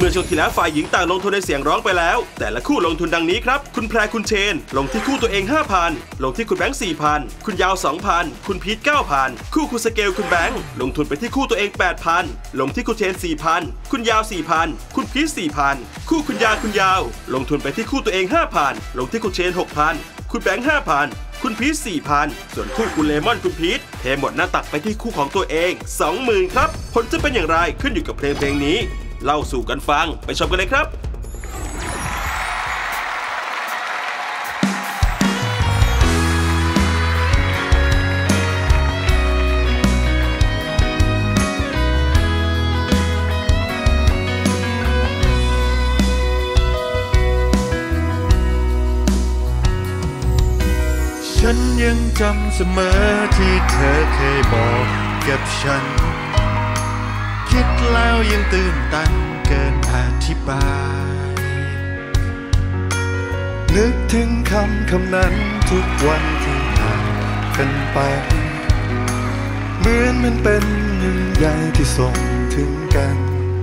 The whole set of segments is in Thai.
มื่อช่วงที่แล้วฝ่ายหญิงต่างลงทุนในเสียงร้องไปแล้วแต่ละคู่ลงทุนดังนี้ครับคุณแพรคุณเชนลงที่คู่ตัวเอง 5,000 ลงที่คุณแบงค์ 4,000 คุณยาว 2,000 คุณพีท 9,000 คู่คุณสเกลคุณแบงค์ลงทุนไปที่คู่ตัวเอง 8,000 ลงที่คุณเชน 4,000 คุณยาว 4,000 คุณพีท 4,000 คู่คุณยาวลงทุนไปที่คู่ตัวเอง 5,000 ลงที่คุณเชน 6,000 คุณแบงค์ 5,000 คุณพีท 4,000 ส่วนคู่คุณเลมอนคุณพีทเทหมดหน้าตักไปที่คู่ของตัวเอง 20,000 ครับผลจะเป็นอย่างไรขึ้นอยู่กับเพลงนี้เล่าสู่กันฟังไปชมกันเลยครับฉันยังจำเสมอที่เธอเคยบอกกับฉันคิดแล้วยังตื่นตันเกินอธิบายนึกถึงคำนั้นทุกวันที่ห่างกันไปเหมือนมันเป็นหนึ่งใยที่ส่งถึงกัน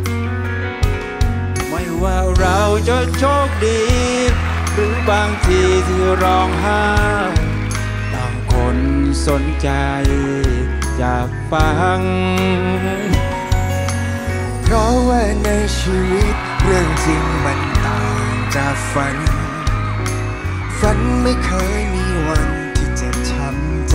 ไม่ว่าเราจะโชคดีหรือบางทีที่ร้องไห้ต่างคนสนใจอยากฟังเพราะว่าในชีวิตเรื่องจริงมันต่างจากฝันไม่เคยมีวันที่เจ็บช้ำใจ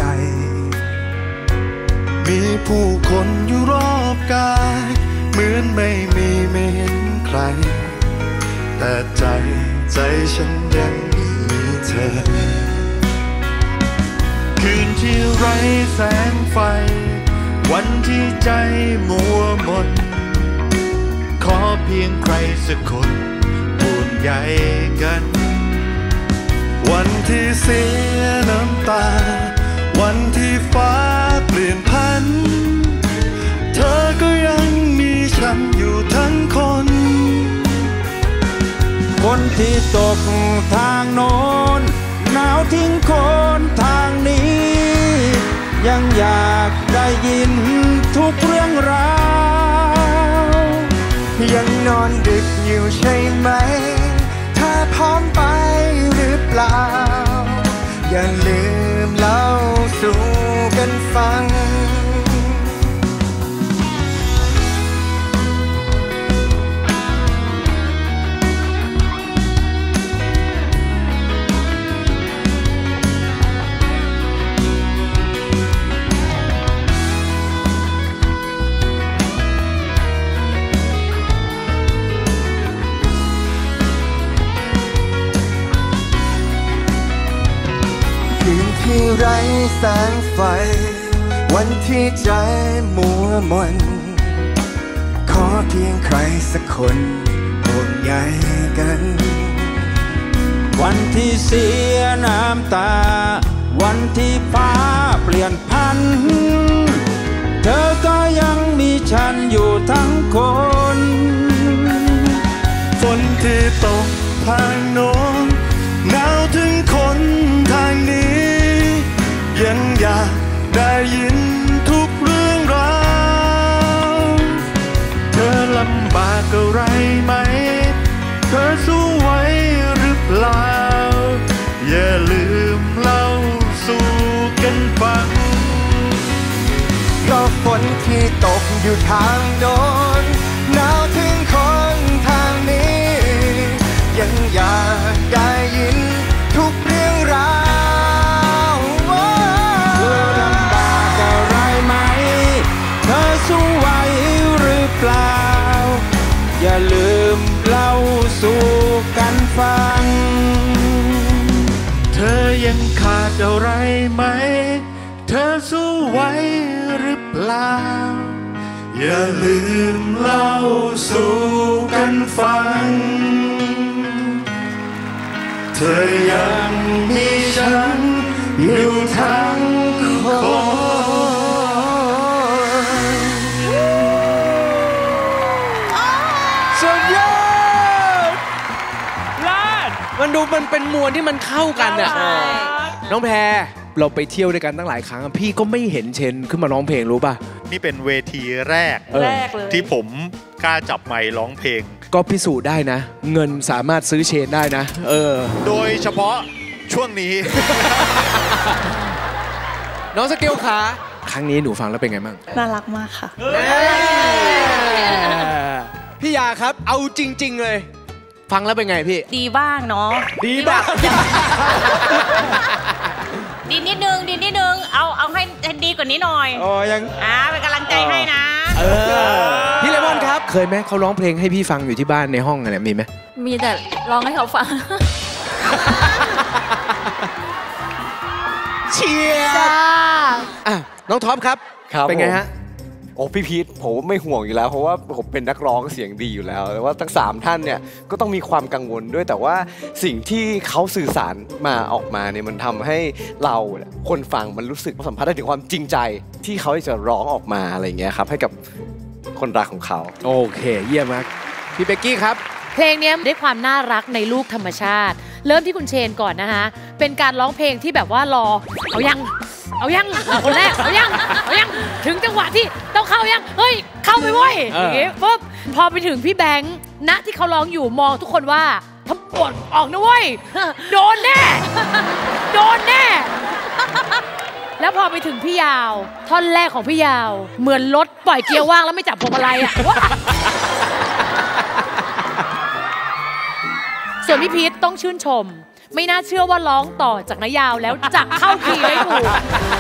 มีผู้คนอยู่รอบกายเหมือนไม่เห็นใครแต่ใจฉันยังมีเธอคืนที่ไร้แสงไฟวันที่ใจมัวหมดขอเพียงใครสักคนห่วงใยกันวันที่เสียน้ำตาวันที่ฟ้าเปลี่ยนพันเธอก็ยังมีฉันอยู่ทั้งคนที่ตกทางโน้นหนาวทิ้งคนทางนี้ยังอยากได้ยินทุกเรื่องราวยังนอนดึกอยู่ใช่ไหมถ้าพร้อมไปหรือเปล่าอย่าลืมเล่าสู่กันฟังที่ไร้แสงไฟวันที่ใจมัวมนขอเพียงใครสักคนห่วงใยกันวันที่เสียน้ำตาวันที่ฟ้าเปลี่ยนพันเธอก็ยังมีฉันอยู่ทั้งคนฝนที่ตกทางโน้นหนาวถึงคนทางนี้ยังอยากได้ยินทุกเรื่องราวเธอลำบากอะไรไหมเธอสู้ไหวหรือเปล่าอย่าลืมเล่าสู่กันฟังก็ฝนที่ตกอยู่ทางโน้นหนาวถึงคนทางนี้ยังอยากได้ยินทุกเรื่องราวสู้ไหวหรือเปล่าอย่าลืมเล่าสู่กันฟังเธอยังขาดอะไรไหมเธอสู้ไหวหรือเปล่าอย่าลืมเล่าสู่กันฟังเธอยังมีฉันอยู่ทั้งคนมันดูมันเป็นมวลที่มันเข้ากันอ่ะน้องแพรเราไปเที่ยวด้วยกันตั้งหลายครั้งพี่ก็ไม่เห็นเชนขึ้นมาร้องเพลงรู้ป่ะนี่เป็นเวทีแรกเลยที่ผมกล้าจับไมค์ร้องเพลงก็พิสูจน์ได้นะเงินสามารถซื้อเชนได้นะโดยเฉพาะช่วงนี้น้องสเกลขาครั้งนี้หนูฟังแล้วเป็นไงบ้างน่ารักมากค่ะพี่ยาครับเอาจริงๆเลยฟังแล้วเป็นไงพี่ดีบ้างเนาะดีบ้างดีนิดนึงเอาให้ดีกว่านี้หน่อยยังเป็นกำลังใจให้นะพี่เลมอนครับเคยไหมเขาร้องเพลงให้พี่ฟังอยู่ที่บ้านในห้องอะไรมีไหมมีแต่ร้องให้เขาฟังเชียร์น้องท็อปครับเป็นไงฮะโอ้พี่พีทผมไม่ห่วงอยู่แล้วเพราะว่าผมเป็นนักร้องเสียงดีอยู่แล้วแต่ว่าทั้ง3ท่านเนี่ยก็ต้องมีความกังวลด้วยแต่ว่าสิ่งที่เขาสื่อสารมาออกมาเนี่ยมันทำให้เราคนฟังมันรู้สึกสัมผัสได้ถึงความจริงใจที่เขาจะร้องออกมาอะไรเงี้ยครับให้กับคนรักของเขาโอเคเยี่ยมมากพี่เบกกี้ครับเพลงนี้ได้ความน่ารักในลูกธรรมชาติเริ่มที่คุณเชนก่อนนะคะเป็นการร้องเพลงที่แบบว่ารอเอายังคนแรกเอายังถึงจังหวะที่ต้องเข้ายังเฮ้ยเข้าไปเว้ยอย่างงี้ปุ๊บพอไปถึงพี่แบงค์ณที่เขาร้องอยู่มองทุกคนว่าทำปวดออกนะเว้ยโดนแน่แล้วพอไปถึงพี่ยาวท่อนแรกของพี่ยาวเหมือนรถปล่อยเกียร์ว่างแล้วไม่จับพวงมาลัยอะส่วนพี่พีทต้องชื่นชมไม่น่าเชื่อว่าร้องต่อจากนายาวแล้วจะเข้าคีย์ได้ถูก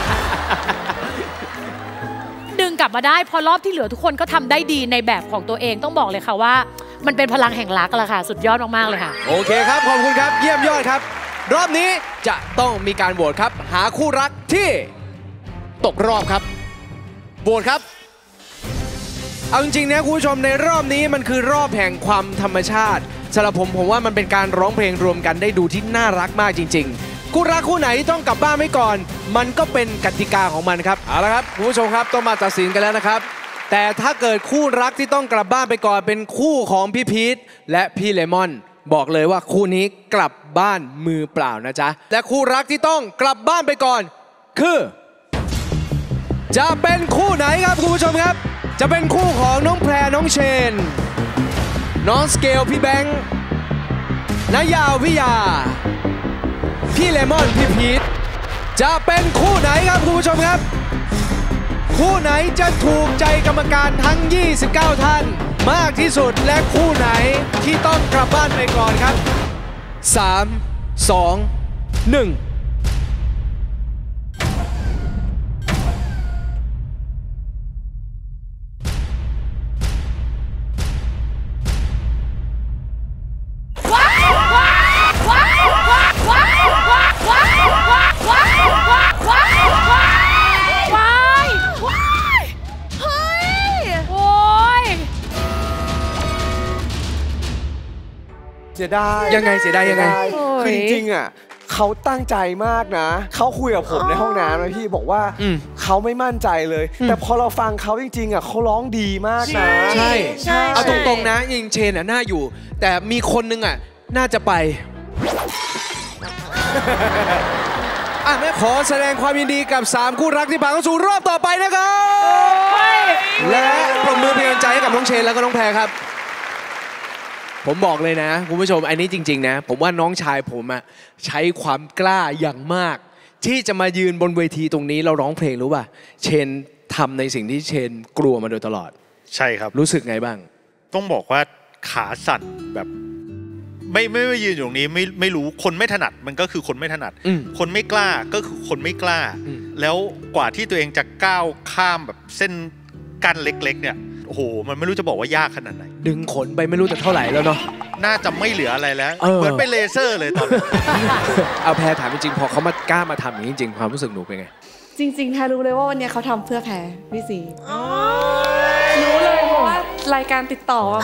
ดึงกลับมาได้พอรอบที่เหลือทุกคนก็ทำได้ดีในแบบของตัวเองต้องบอกเลยค่ะว่ามันเป็นพลังแห่งรักละค่ะสุดยอดมากๆเลยค่ะโอเคครับขอบคุณครับเยี่ยมยอดครับรอบนี้จะต้องมีการโหวตครับหาคู่รักที่ตกรอบครับโหวตครับเอาจริงๆนะคุณผู้ชมในรอบนี้มันคือรอบแห่งความธรรมชาติสำหรับผมว่ามันเป็นการร้องเพลงรวมกันได้ดูที่น่ารักมากจริงๆคู่รักคู่ไหนที่ต้องกลับบ้านไม่ก่อนมันก็เป็นกติกาของมันครับเอาละครับคุณผู้ชมครับต้องมาตัดสินกันแล้วนะครับแต่ถ้าเกิดคู่รักที่ต้องกลับบ้านไปก่อนเป็นคู่ของพี่พีทและพี่เลมอนบอกเลยว่าคู่นี้กลับบ้านมือเปล่านะจ๊ะและคู่รักที่ต้องกลับบ้านไปก่อนคือจะเป็นคู่ไหนครับคุณผู้ชมครับจะเป็นคู่ของน้องแพรน้องเชนน้องสเกลพี่แบงค์นายาวพี่ยาพี่เลมอนพี่พีทจะเป็นคู่ไหนครับคุณผู้ชมครับคู่ไหนจะถูกใจกรรมการทั้ง29ท่านมากที่สุดและคู่ไหนที่ต้องกลับบ้านไปก่อนครับ3 2 1 เสียดายยังไงคือจริงๆอ่ะเขาตั้งใจมากนะเขาคุยกับผมในห้องน้ำนะพี่บอกว่าเขาไม่มั่นใจเลยแต่พอเราฟังเขาจริงๆอ่ะเขาร้องดีมากนะใช่เอาตรงๆนะยิงเชนน่าอยู่แต่มีคนนึงอ่ะน่าจะไปแม่ขอแสดงความยินดีกับ3คู่รักที่ผ่านเข้าสู่รอบต่อไปนะครับและปรบมือเป็นกำลังใจให้กับน้องเชนแล้วก็น้องแพรครับผมบอกเลยนะคุณผู้ชมอันนี้จริงๆนะผมว่าน้องชายผมอะใช้ความกล้าอย่างมากที่จะมายืนบนเวทีตรงนี้เราร้องเพลงรู้ป่ะเชนทำในสิ่งที่เชนกลัวมาโดยตลอดใช่ครับรู้สึกไงบ้างต้องบอกว่าขาสั่นแบบไม่ยืนอยู่ตรงนี้ไม่รู้คนไม่ถนัดมันก็คือคนไม่ถนัดคนไม่กล้าก็คือคนไม่กล้าแล้วกว่าที่ตัวเองจะก้าวข้ามแบบเส้นกั้นเล็กๆเนี่ยโอ้โหมันไม่รู้จะบอกว่ายากขนาดไหนดึงขนไปไม่รู้จะเท่าไหร่แล้วเนาะน่าจะไม่เหลืออะไรแล้วเหมือนไปเลเซอร์เลยตอนนี้เอาแพรถามจริงๆพอเขามากล้ามาทำอย่างนี้จริงๆความรู้สึกหนูเป็นไงจริงๆแพรรู้เลยว่าวันนี้เขาทำเพื่อแพรพี่สีรู้เลยเพราะว่ารายการติดต่อมา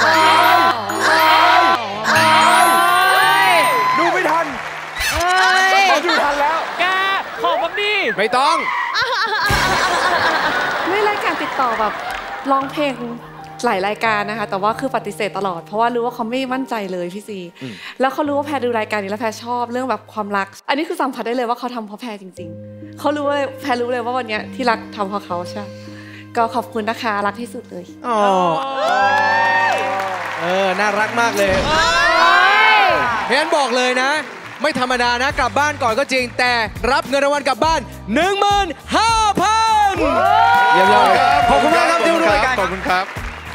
ดูไม่ทันเขาดูทันแล้วแกขอแบบนี้ไม่ต้องไม่รายการติดต่อแบบร้องเพลงหลายรายการนะคะแต่ว่าคือปฏิเสธตลอดเพราะว่ารู้ว่าเขาไม่มั่นใจเลยพี่ซีแล้วเขารู้ว่าแพรดูรายการนี้แล้วแพรชอบเรื่องแบบความรักอันนี้คือสัมผัสได้เลยว่าเขาทำเพราะแพรจริงๆเขารู้เลยแพรรู้เลยว่าวันนี้ที่รักทำเพราะเขาใช่ก็ขอบคุณนะคะรักที่สุดเลยอ๋อน่ารักมากเลยเพนบอกเลยนะไม่ธรรมดานะกลับบ้านก่อนก็จริงแต่รับเงินรางวัลกลับบ้าน 15,000 เยี่ยมยอดขอบคุณมากครับที่มาดูรายการขอบคุณครับ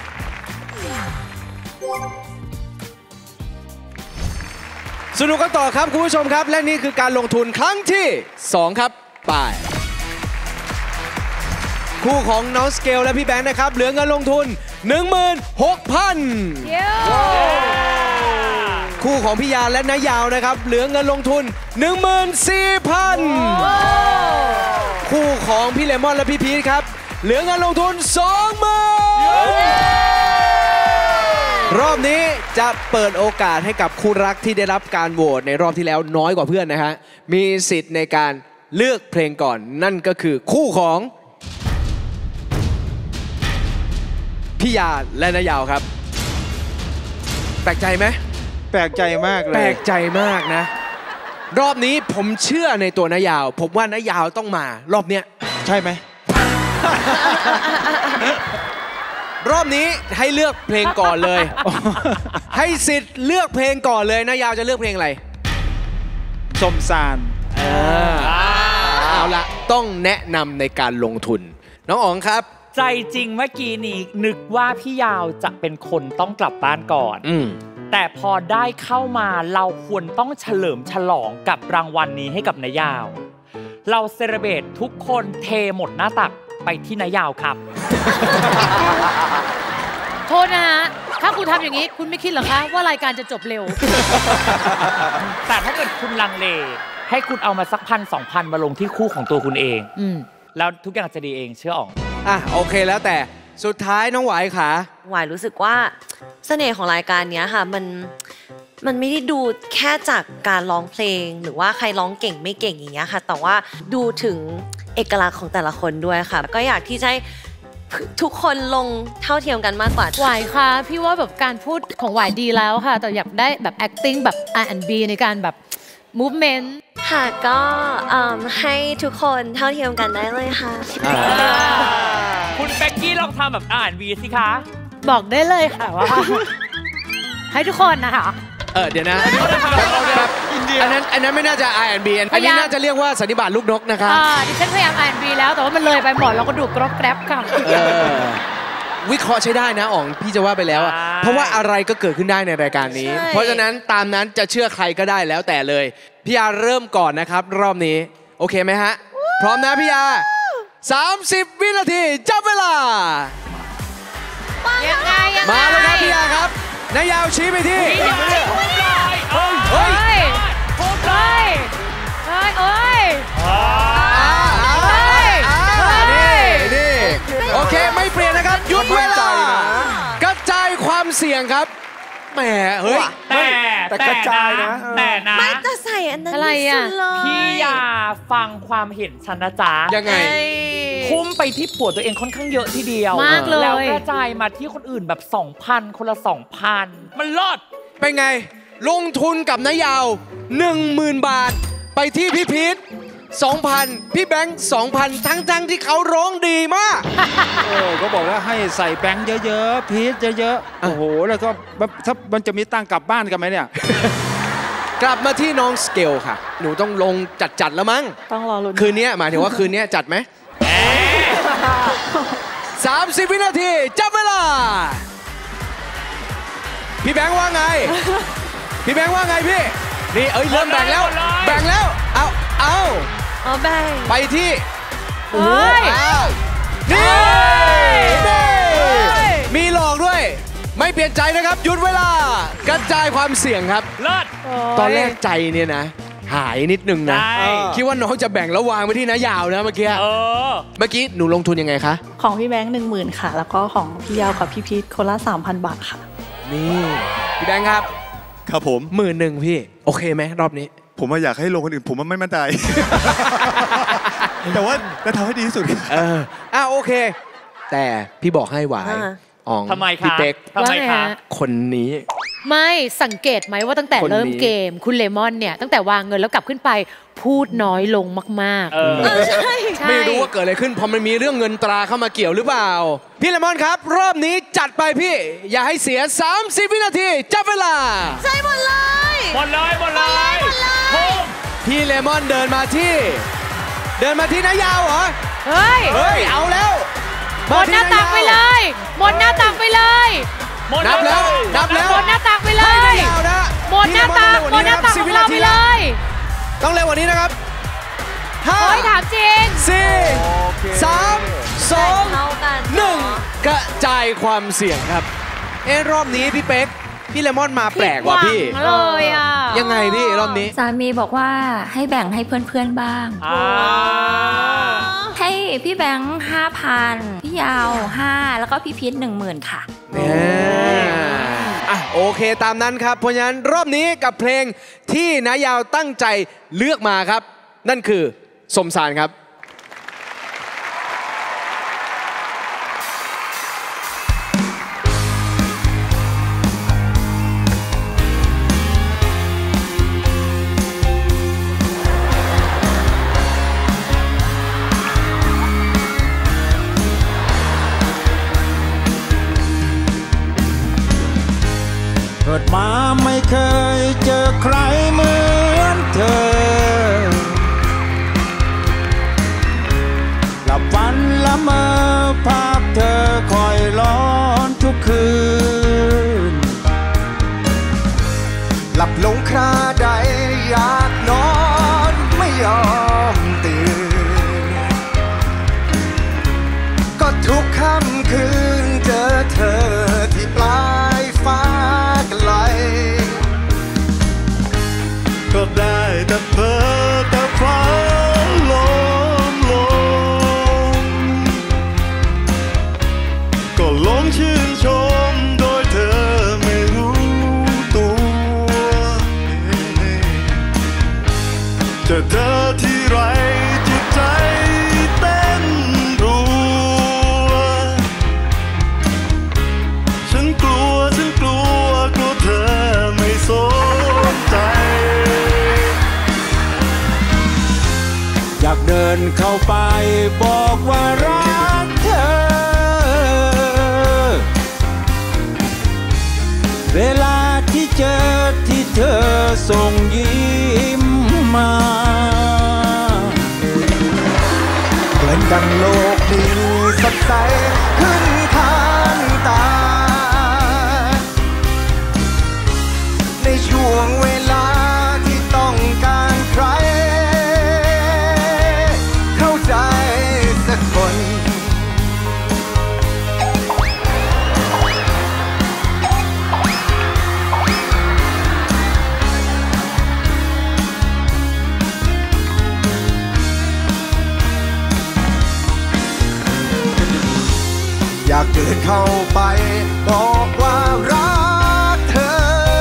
สนุกกันต่อครับคุณผู้ชมครับและนี่คือการลงทุนครั้งที่2ครับไปคู่ของน้องสเกลและพี่แบงค์นะครับเหลือเงินลงทุน 16,000 คู่ของพี่ยาและน้ายาวนะครับเหลือเงินลงทุน 14,000 คู่ของพี่เลมอนและพี่พีทครับเหลือเงินลงทุน 20,000 รอบนี้จะเปิดโอกาสให้กับคู่รักที่ได้รับการโหวตในรอบที่แล้วน้อยกว่าเพื่อนนะฮะมีสิทธิ์ในการเลือกเพลงก่อนนั่นก็คือคู่ของพี่ยาและน้ายาวครับแปลกใจไหมแปลกใจมากเลยแปลกใจมากนะรอบนี้ผมเชื่อในตัวน้ายาวผมว่าน้ายาวต้องมารอบเนี้ยใช่ไหมรอบนี้ให้เลือกเพลงก่อนเลย ให้สิทธิ์เลือกเพลงก่อนเลยน้ายาวจะเลือกเพลงอะไรสมสารเอาละต้องแนะนำในการลงทุนน้องอ๋องครับใจจริงเมื่อกี้นี้นึกว่าพี่ยาวจะเป็นคนต้องกลับบ้านก่อนแต่พอได้เข้ามาเราควรต้องเฉลิมฉลองกับรางวัลนี้ให้กับนายาว เราเซเลเบรตทุกคนเทหมดหน้าตักไปที่นายาวครับโทษนะฮะถ้าคุณทำอย่างนี้คุณไม่คิดเหรอคะว่ารายการจะจบเร็วแต่ถ้าเกิดคุณลังเลให้คุณเอามาสัก1,000-2,000มาลงที่คู่ของตัวคุณเองแล้วทุกอย่างจะดีเองเชื่ออ๋องโอเคแล้วแต่สุดท้ายน้องหวายขาหวายรู้สึกว่าเสน่ห์ของรายการนี้ค่ะมันไม่ได้ดูแค่จากการร้องเพลงหรือว่าใครร้องเก่งไม่เก่งอย่างเงี้ยค่ะแต่ว่าดูถึงเอกลักษณ์ของแต่ละคนด้วยค่ะก็อยากที่จะให้ทุกคนลงเท่าเทียมกันมากกว่าหวายค่ะพี่ว่าแบบการพูดของหวายดีแล้วค่ะแต่อยากได้แบบ acting แบบ R&B ในการแบบ movement ค่ะก็ให้ทุกคนเท่าเทียมกันได้เลยค่ะคุณเป๊กกี้ลองทำแบบR&Bสิคะบอกได้เลยค่ะว่าให้ทุกคนนะคะเดี๋ยวนะแบบอันนั้นไม่น่าจะ R&B อันนี้น่าจะเรียกว่าสันนิบาตลูกนกนะคะดิฉันพยายาม R&B แล้วแต่ว่ามันเลยไปหมดเราก็ดูกรอบแกรบค่ะวิเคราะห์ใช้ได้นะอ๋องพี่จะว่าไปแล้วเพราะว่าอะไรก็เกิดขึ้นได้ในรายการนี้เพราะฉะนั้นตามนั้นจะเชื่อใครก็ได้แล้วแต่เลยพี่ยาเริ่มก่อนนะครับรอบนี้โอเคไหมฮะพร้อมนะพี่ยา30 วินาทีจับเวลายังไงมาเลยครับพี่ยาครับนายยาวชี้ไปที่เฮ้ยนี่โอเคไม่เปลี่ยนนะครับหยุดเวลากระจายความเสี่ยงครับแหมเฮ้ยแต่กระจายนะแต่นะไม่จะใส่อันนั้นอะไรอ่ะพี่ยาฟังความเห็นฉันนะจ๊ะยังไงทุ่มไปที่ผัวตัวเองค่อนข้างเยอะทีเดียวมากเลยแล้วกระจายมาที่คนอื่นแบบ 2,000 คนละ 2,000 มันลดเป็นไงลงทุนกับนายยาว 10,000 บาทไปที่พี่พีท 2,000 พี่แบงค์ 2,000 ทั้งที่เขาร้องดีมากก็บอกว่าให้ใส่แบงค์เยอะๆพีทเยอะๆโอ้โหแล้วก็ถ้ามันจะมีตังค์กลับบ้านกันไหมเนี่ยกลับมาที่น้องสเกลค่ะหนูต้องลงจัดแล้วมั้งต้องรอลุ้นคืนนี้หมายถึงว่าคืนนี้จัดไหม30 วินาทีจับเวลาพี่แบงค์ว่าไงพี่แบงค์ว่าไงพี่นี่เริ่มแบ่งแล้วเอาแบ่งไปที่นี่มีหลอกด้วยไม่เปลี่ยนใจนะครับหยุดเวลากระจายความเสี่ยงครับเลิศตอนแรกใจเนี่ยนะหายนิดนึงนะคิดว่าน้องจะแบ่งแล้ววางไว้ที่น้ายาวนะเมื่อกี้หนูลงทุนยังไงคะของพี่แบงค์ 10,000 ค่ะแล้วก็ของพี่ยาวกับพี่พีทคนละ 3,000 บาทค่ะนี่พี่แบงค์ครับผม 10,000 พี่โอเคไหมรอบนี้ผมอยากให้ลงคนอื่นผมไม่มั่นใจ แต่ว่าจะทำให้ดีที่สุดโอเคแต่พี่บอกให้หวายอ๋องทำไมคะพี่เป๊กทำไมคะคนนี้ไม่สังเกตไหมว่าตั้งแต่คนนี้เริ่มเกมคุณเลมอนเนี่ยตั้งแต่วางเงินแล้วกลับขึ้นไปพูดน้อยลงมากใช่ๆไม่รู้ว่าเกิดอะไรขึ้นเพราะมันมีเรื่องเงินตราเข้ามาเกี่ยวหรือเปล่า พี่เลมอนครับ รอบนี้จัดไปพี่ อย่าให้เสีย 30 วินาทีจับเวลาใช่หมดเลยหมดเลยพุ่งพี่เลมอนเดินมาที่นายาวเหรอเฮ้ยเฮ้ย เอาแล้วหมดหน้าตักไปเลย หมดหน้าตักไปเลยนับแล้วหมดหน้าตักไปเลให้ยนายาวนะหมดหน้าตักของเราไปเลยต้องเร็วกว่านี้นะครับเฮ้ยถามจริง 4 3 เท่ากัน 2 1 กระจายความเสี่ยงครับ รอบนี้พี่เป๊ก พี่เลมอนมาแปลกว่ะพี่ผิดหวังเลยอ่ะยังไงพี่รอบนี้สามีบอกว่าให้แบ่งให้เพื่อนๆบ้าง ให้พี่แบงค์ 5,000 พี่ยาว 5 แล้วก็พี่พีท 10,000 ค่ะโอเคตามนั้นครับ เพราะฉะนั้นรอบนี้กับเพลงที่นายาวตั้งใจเลือกมาครับ นั่นคือสมสารครับเกิดมาไม่เคยเจอใครเหมือนเธอหลับฝันละเมอภาพเธอคอยร้อนทุกคืนหลับลงคราใดอยากนอนไม่ยอมตื่นก็ทุกค่ำคืนเจอเธอที่ปลายฟ้าไกลก็ได้แต่เพ้อแต่ฝันลมก็หลงชื่นชมโดยเธอไม่รู้ตัวเจอเธอที่ไรจิตใจเต้นรัวฉันกลัวเธอไม่สนใจอยากเดินเข้าไปบอกว่ารักเธอเวลาที่เจอที่เธอส่งยิ้มมาเหมือนดังโลกนี้สดใสขึ้นทางตาในช่วงเวลาที่ต้องการใครเข้าใจสักคนอยากเดินเข้าไปบอกว่ารักเธอ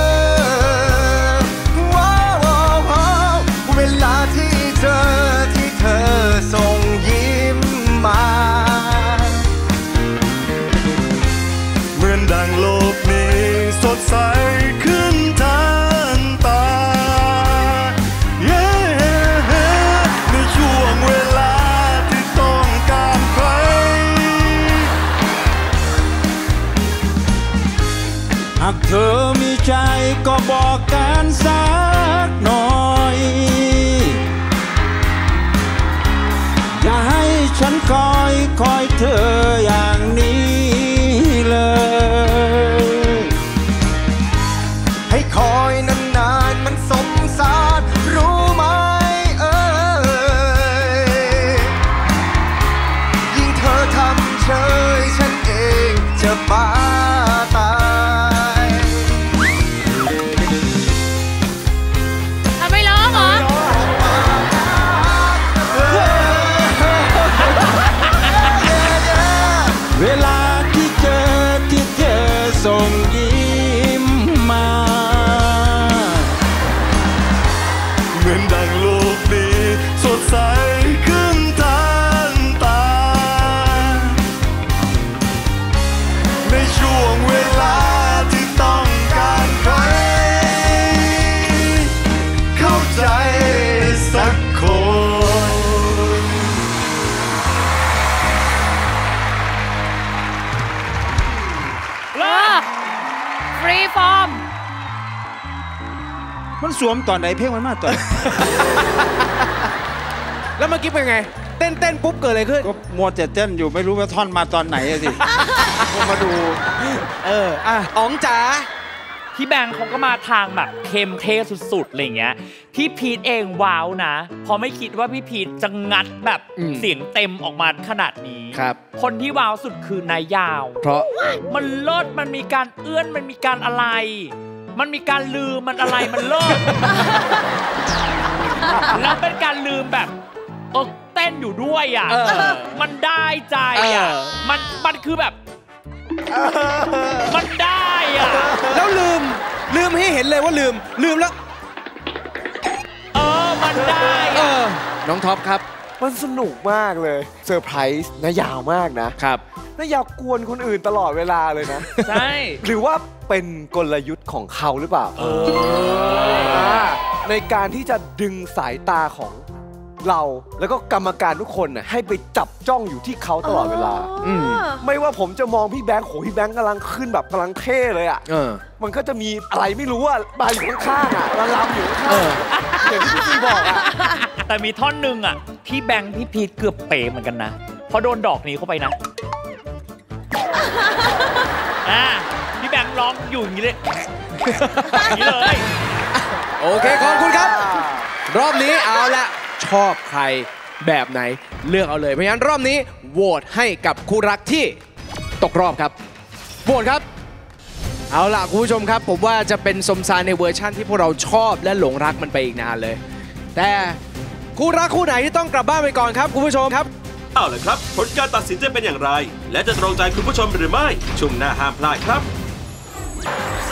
เวลาที่เจอที่เธอส่งยิ้มมาเหมือนดังโลกนี้สดใสขึ้นทันตาในช่วงเวลาที่ต้องการใครหากเธอมีใจก็บอกกันสักหน่อยอย่าให้ฉันคอยเธออย่างนี้เลยให้คอยนานๆมันสมสารรู้ไหมยิ่งเธอทำเฉยฉันเองจะบ้าตายไม่ร้องเหรอเวลาที่เจอส่งยิ้มมาเหมือนดังโลกนี้สดใสขึ้นทันตาในช่ฟรีฟอร์มมันสวมตอนไหนเพลงมันมาตอนแล้วเมื่อกี้เป็นไง เต้นปุ๊บเกิดอะไรขึ้นก็มัวแต่เต้นอยู่ไม่รู้ว่าท่อนมาตอนไหนสิ ก็มาดูอ๋องจ๋าพี่แบงค์เขาก็มาทางแบบเข้มเท่สุดๆอะไรเงี้ยพี่พีทเองว้าวนะเพราะไม่คิดว่าพี่พีทจะงัดแบบเสียงเต็มออกมาขนาดนี้ครับคนที่ว้าวสุดคือนายยาวเพราะมันเลิศมันมีการเอื้อนมันมีการอะไร มันมีการลืมมันอะไรมันเลิศ แล้วเป็นการลืมแบบเต้นอยู่ด้วยอ่ะมันได้ใจอ่ะมันคือแบบมันได้อ่ะแล้วลืมให้เห็นเลยว่าลืมแล้วมันได้น้องท็อปครับมันสนุกมากเลยเซอร์ไพรส์นะยาวมากนะครับนะยาวกวนคนอื่นตลอดเวลาเลยนะใช่หรือว่าเป็นกลยุทธ์ของเขาหรือเปล่าในการที่จะดึงสายตาของเราแล้วก็กรรมการทุกคนน่ะให้ไปจับจ้องอยู่ที่เขาตลอดเวลาไม่ว่าผมจะมองพี่แบงค์พี่แบงค์กำลังขึ้นแบบกำลังเท่เลยอ่ะมันก็จะมีอะไรไม่รู้อ่ะมาอยู่ข้างๆอ่ะลำอยู่ข้างๆอย่างที่พี่บอกอ่ะแต่มีท่อนหนึ่งอ่ะพี่แบงค์พี่พีทเกือบเป๋เหมือนกันนะพอโดนดอกนี้เข้าไปนะพี่แบงค์ร้องอยู่อย่างนี้เลยอย่างนี้เลยโอเคขอบคุณครับรอบนี้เอาละชอบใครแบบไหนเลือกเอาเลยเพราะฉะนั้นรอบนี้โหวตให้กับคู่รักที่ตกรอบครับโหวตครับเอาล่ะคุณผู้ชมครับผมว่าจะเป็นสมซานในเวอร์ชั่นที่พวกเราชอบและหลงรักมันไปอีกนานเลยแต่คู่รักคู่ไหนที่ต้องกลับบ้านไปก่อนครับคุณผู้ชมครับเอาล่ะครับผลการตัดสินจะเป็นอย่างไรและจะตรงใจคุณผู้ชมหรือไม่ช่วงหน้าห้ามพลาดครับ